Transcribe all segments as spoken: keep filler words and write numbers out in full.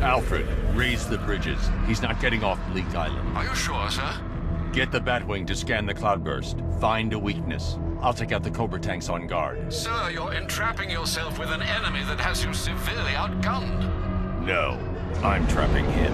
Alfred, raise the bridges. He's not getting off Bleak Island. Are you sure, sir? Get the Batwing to scan the Cloudburst. Find a weakness. I'll take out the Cobra tanks on guard. Sir, you're entrapping yourself with an enemy that has you severely outgunned. No, I'm trapping him.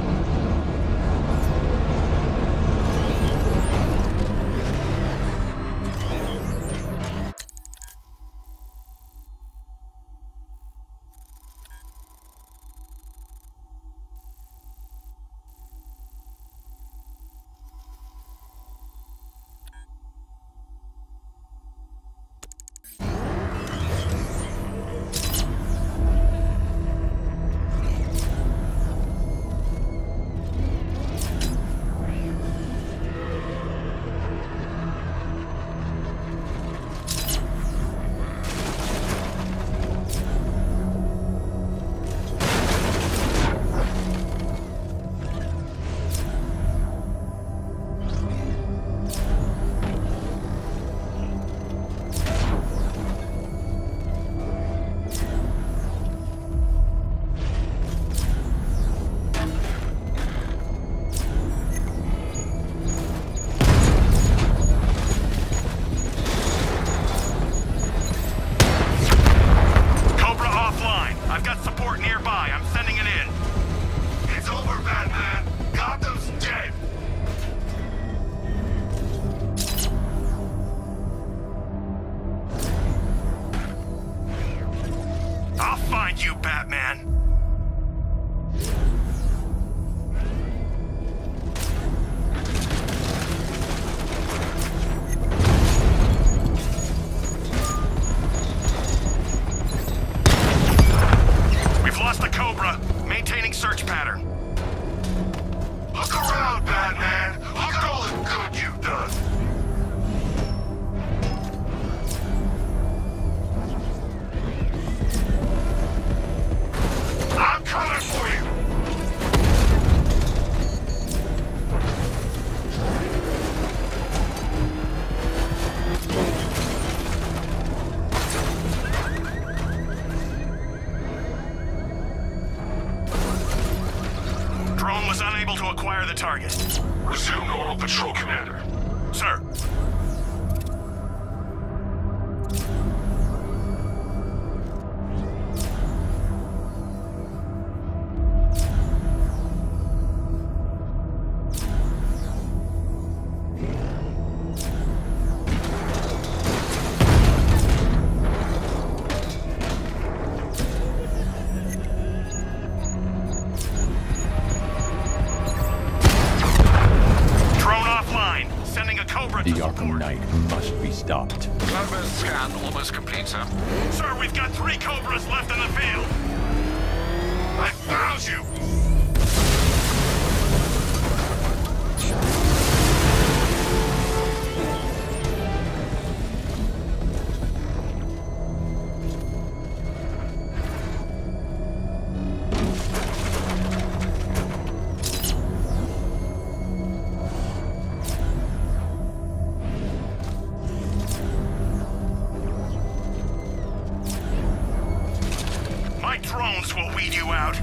Resume normal patrol, Commander. Sir. The Arkham Knight must be stopped. Cloudburst scan almost complete, sir. Sir, we've got three Cobras left in the field. I found you! Drones will weed you out.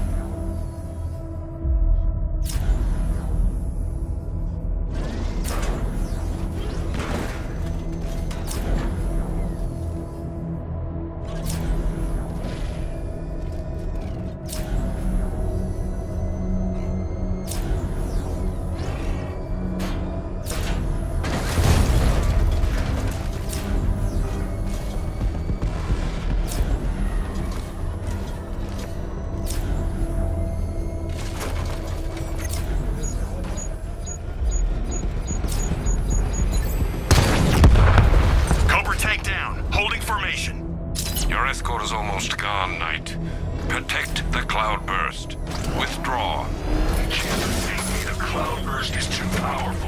Your escort is almost gone, Knight. Protect the Cloudburst. Withdraw. You can't defeat me. The Cloudburst is too powerful.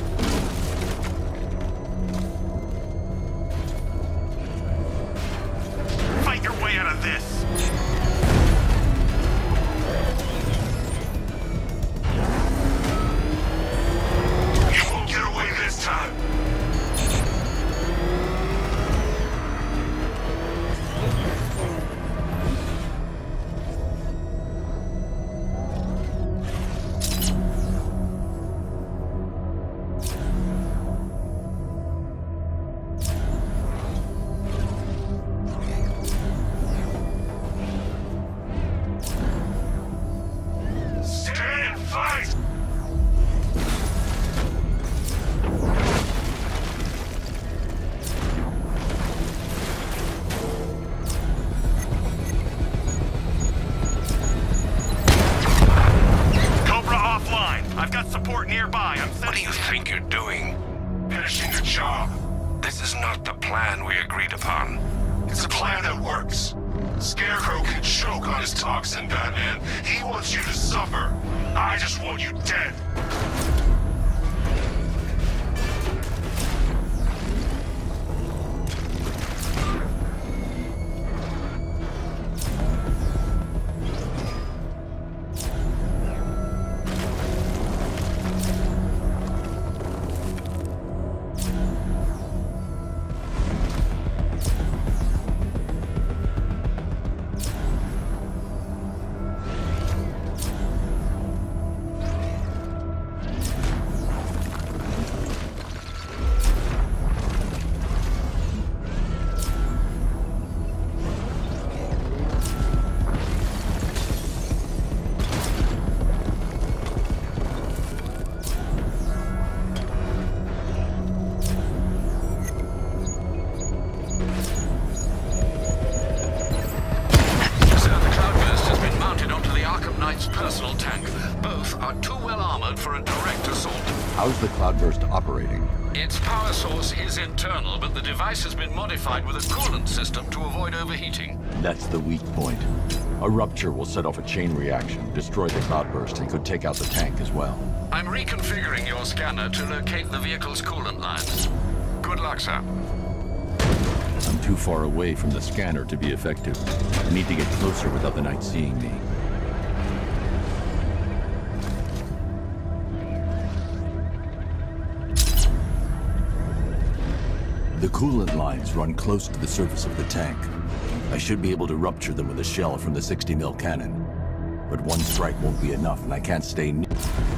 Fight your way out of this! You won't get away this time! transport nearby. I'm What do you think you're doing? finishing the job. This is not the plan we agreed upon. It's a plan that works. Scarecrow can choke on his toxin, Batman. He wants you to suffer. I just want you dead. Personal tank. Both are too well armored for a direct assault. How's the Cloudburst operating? Its power source is internal, but the device has been modified with a coolant system to avoid overheating. That's the weak point. A rupture will set off a chain reaction, destroy the Cloudburst, and could take out the tank as well. I'm reconfiguring your scanner to locate the vehicle's coolant lines. Good luck, sir. I'm too far away from the scanner to be effective. I need to get closer without the Knight seeing me. The coolant lines run close to the surface of the tank. I should be able to rupture them with a shell from the sixty mil cannon. But one strike won't be enough, and I can't stay near.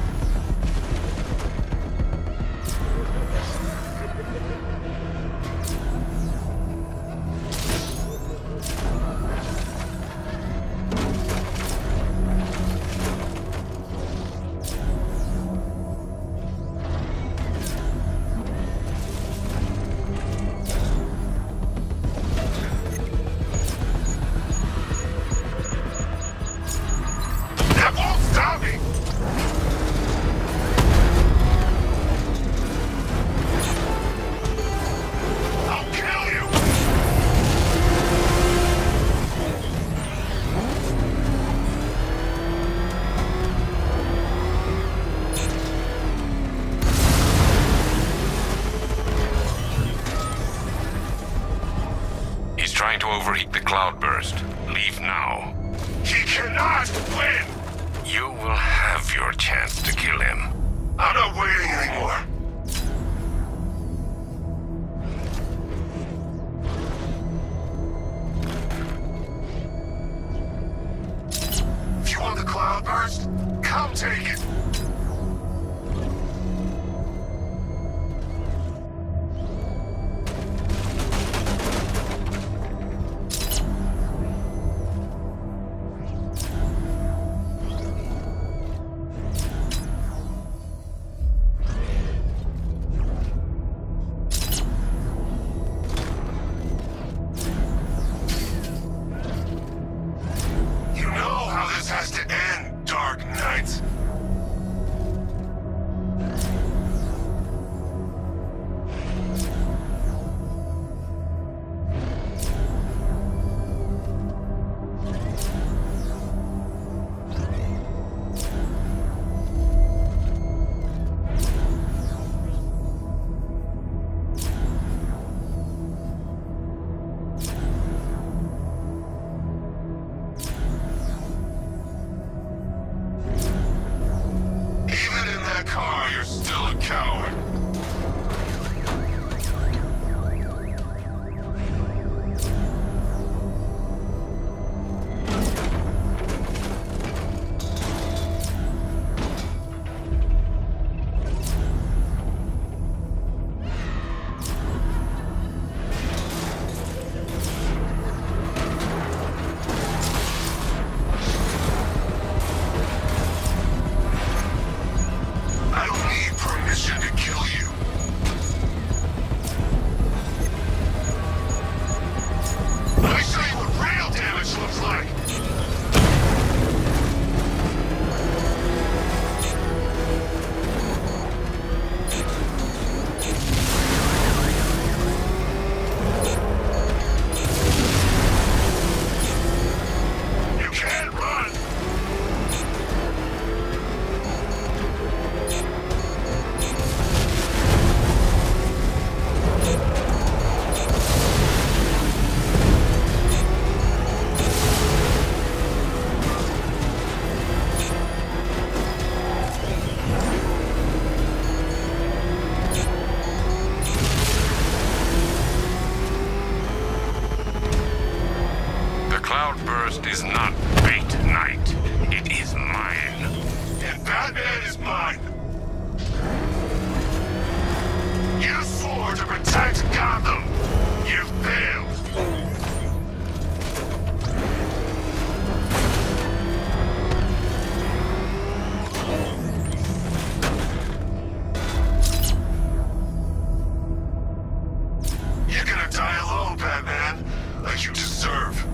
Trying to overheat the Cloudburst. Leave now. He cannot win! You will have your chance to kill him. I'm not waiting anymore. If you want the Cloudburst, come take it. Kill protect Gotham. You failed. You're gonna die alone, Batman, like you deserve.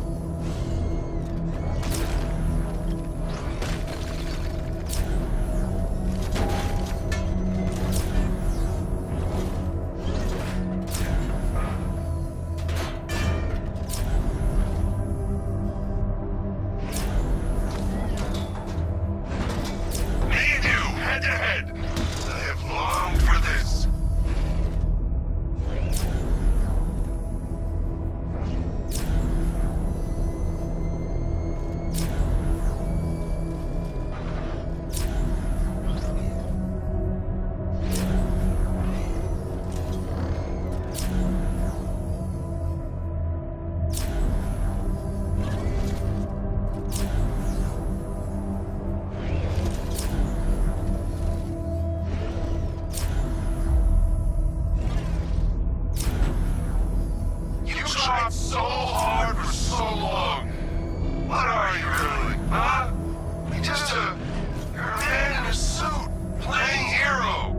So hard for so long. What are you really, huh? You're just a, you're a man in a suit, playing hero.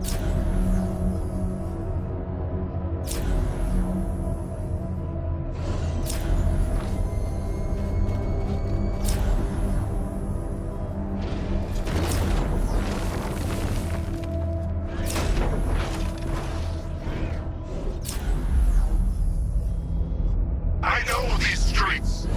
I know these streets.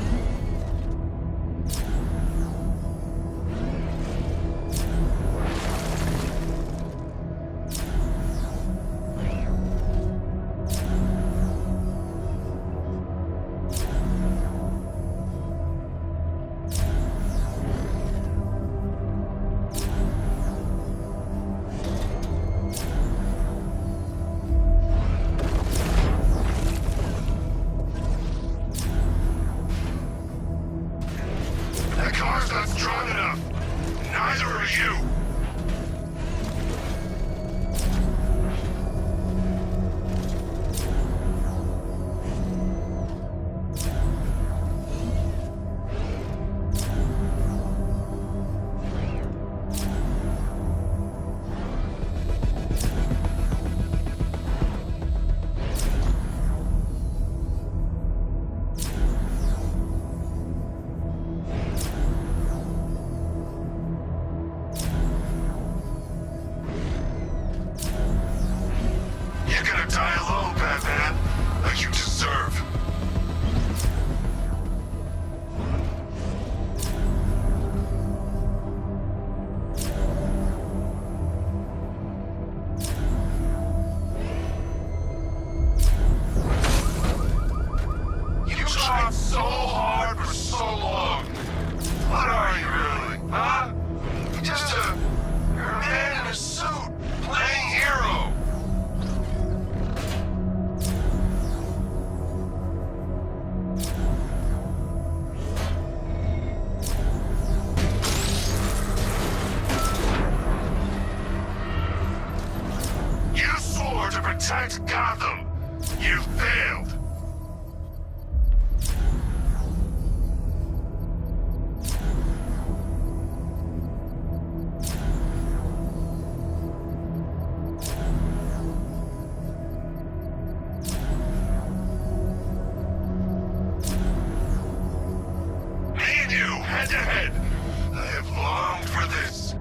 That car's not strong enough. Neither are you. You're gonna die alone, Batman, like you deserve. You tried so hard for so long. What are you really, huh? You're just a, you're a man in a suit, playing hero. You swore to protect Gotham. You failed. Me and you, head to head. I have longed for this.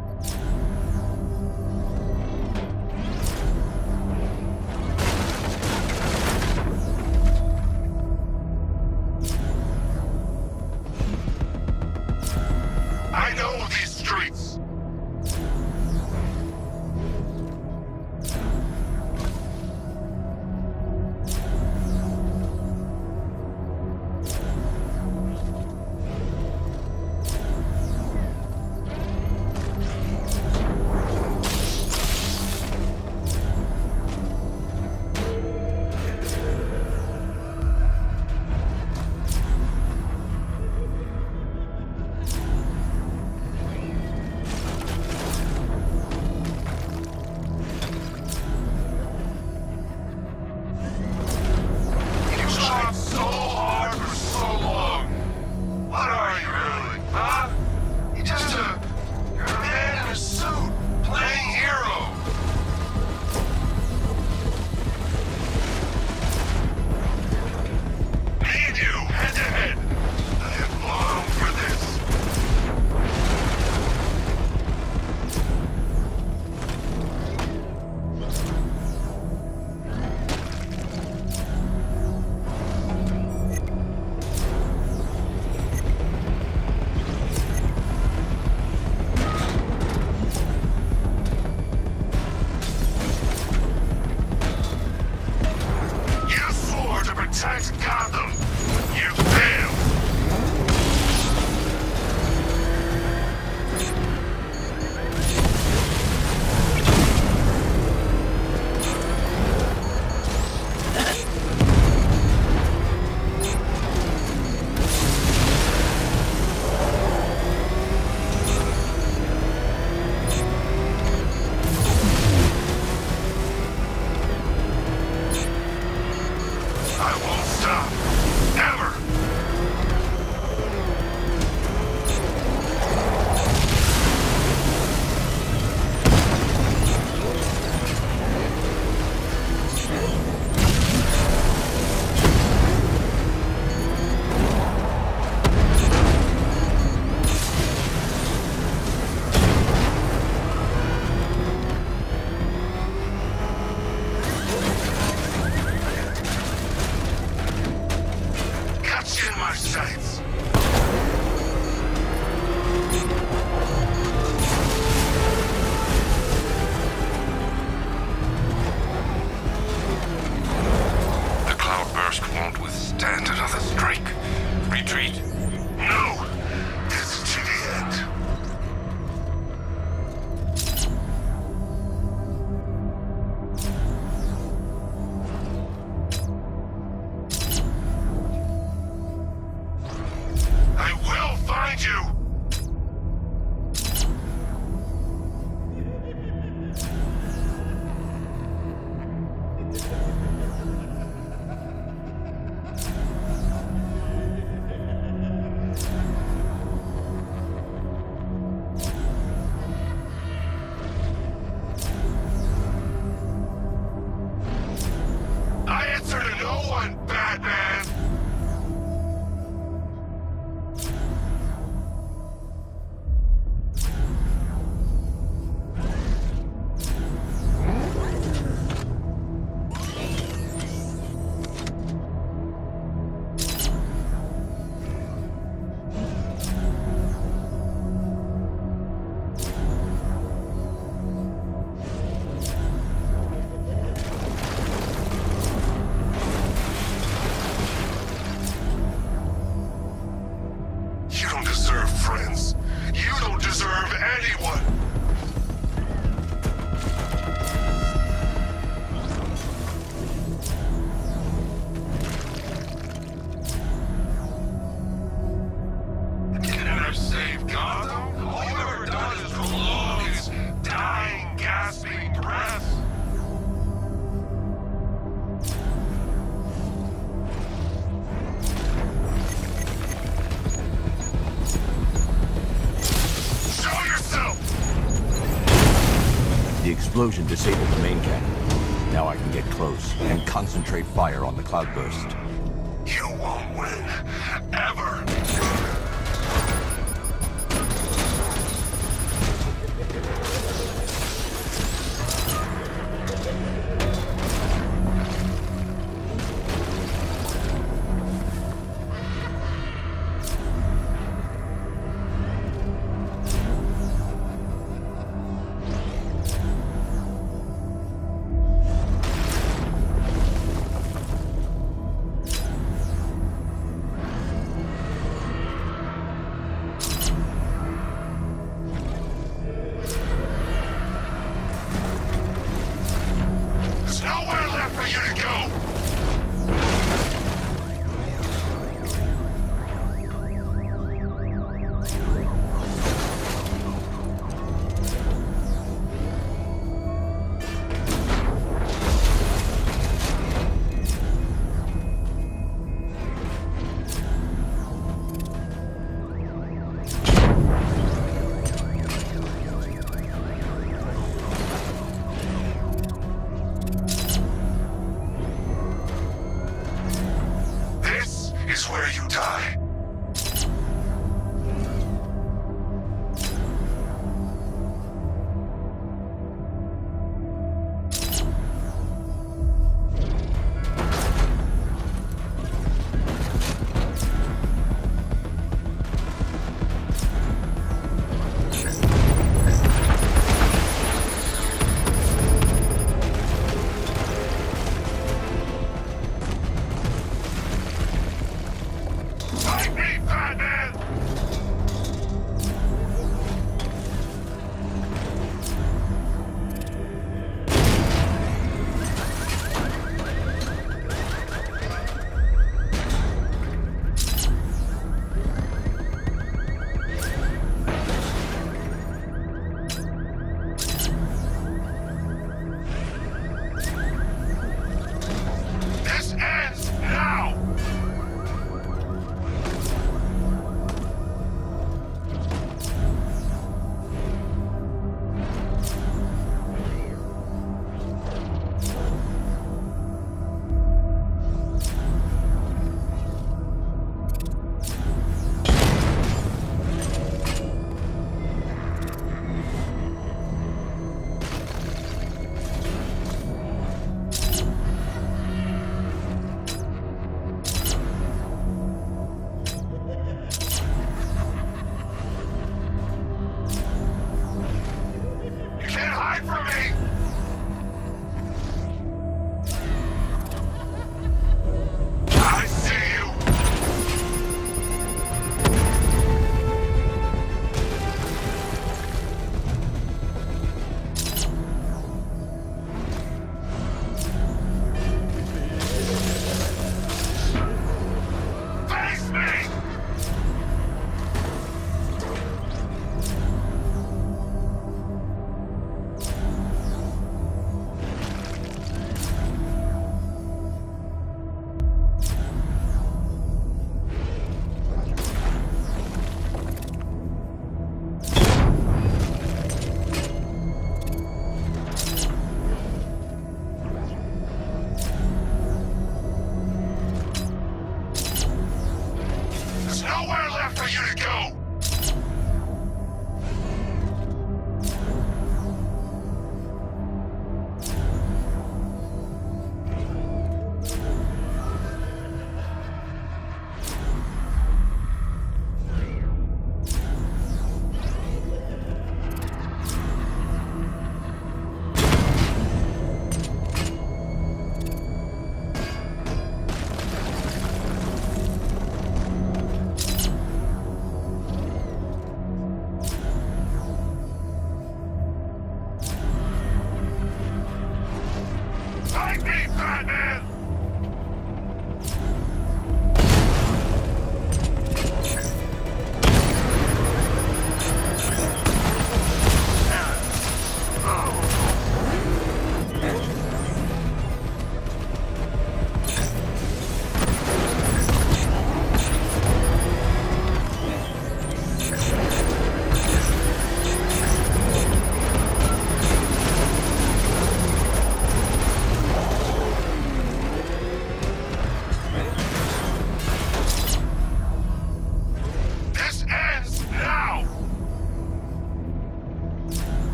The explosion disabled the main cannon. Now I can get close and concentrate fire on the Cloudburst. You won't win. Ever.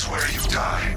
swear you die.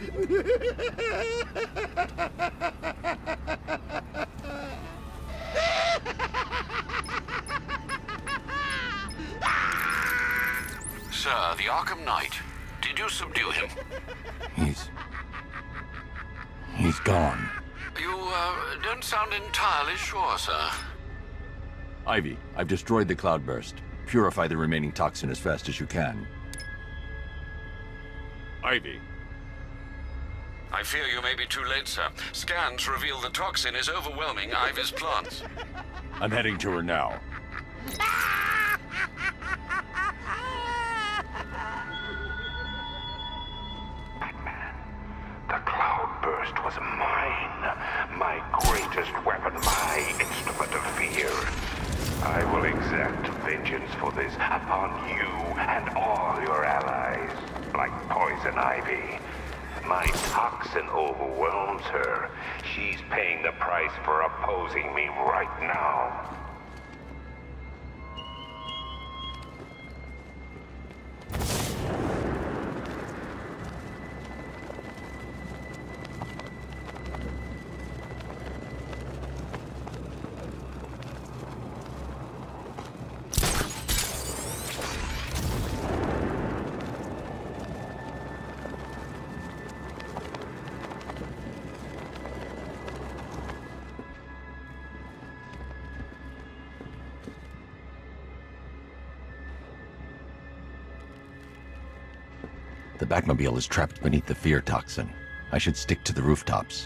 Sir, the Arkham Knight. Did you subdue him? He's... He's gone. You, uh, don't sound entirely sure, sir. Ivy, I've destroyed the Cloudburst. Purify the remaining toxin as fast as you can. Ivy. I fear you may be too late, sir. Scans reveal the toxin is overwhelming Ivy's plants. I'm heading to her now. Batman, the Cloudburst was mine. My greatest weapon, my instrument of fear. I will exact vengeance for this upon you and all your allies, like Poison Ivy. My toxin overwhelms her. She's paying the price for opposing me right now. The Batmobile is trapped beneath the fear toxin. I should stick to the rooftops.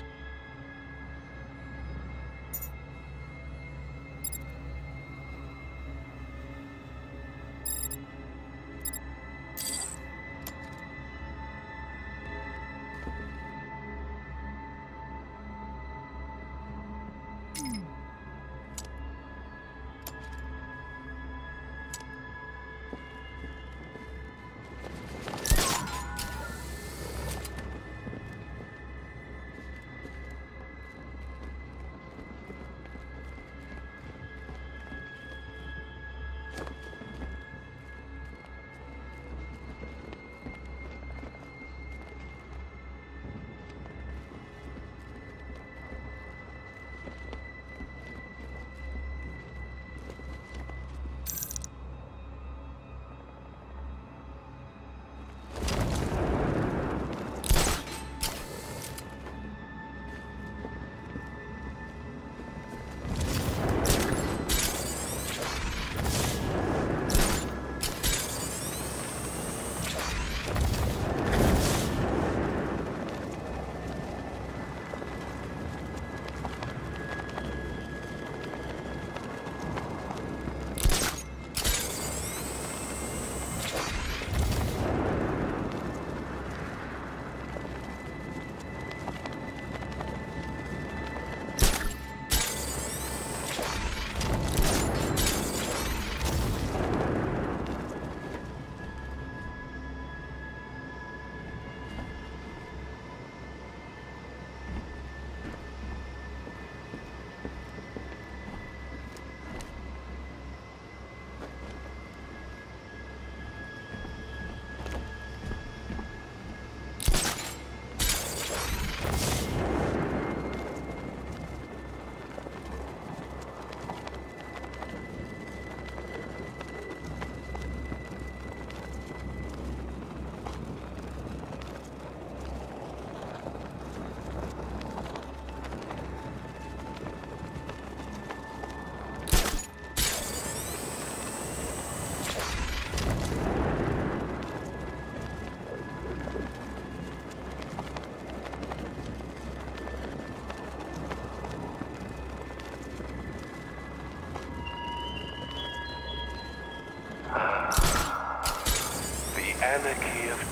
Anarchy of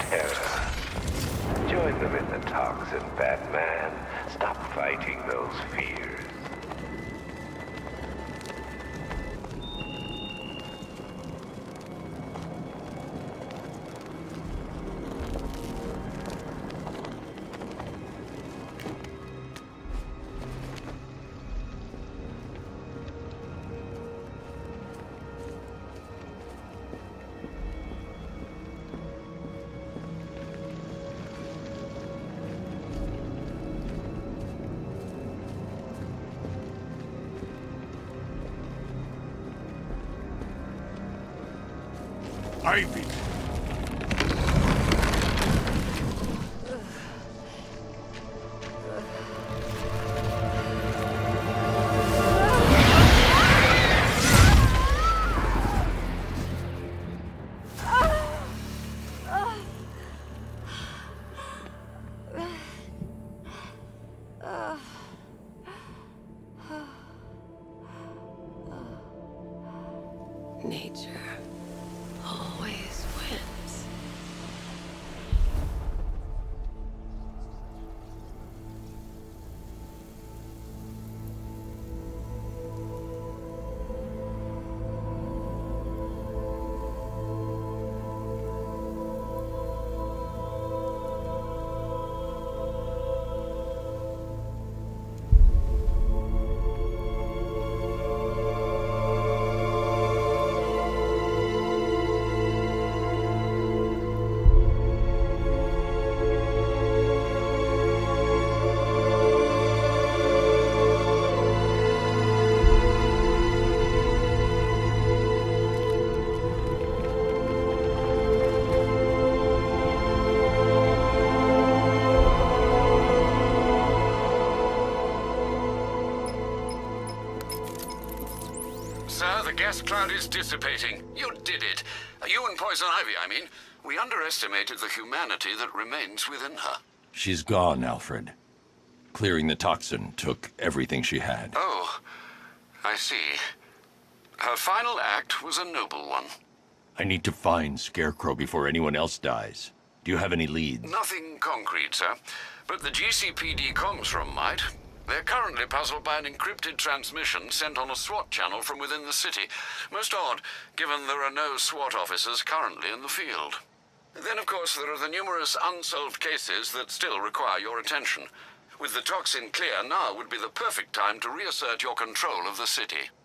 terror. Join them in the toxin, Batman. Stop fighting those fears. Ivy! Nature always wins. Sir, the gas cloud is dissipating. You did it. You and Poison Ivy, I mean. We underestimated the humanity that remains within her. She's gone, Alfred. Clearing the toxin took everything she had. Oh, I see. Her final act was a noble one. I need to find Scarecrow before anyone else dies. Do you have any leads? Nothing concrete, sir. But the G C P D comms room might. They're currently puzzled by an encrypted transmission sent on a SWAT channel from within the city. Most odd, given there are no SWAT officers currently in the field. Then, of course, there are the numerous unsolved cases that still require your attention. With the toxin clear, now would be the perfect time to reassert your control of the city.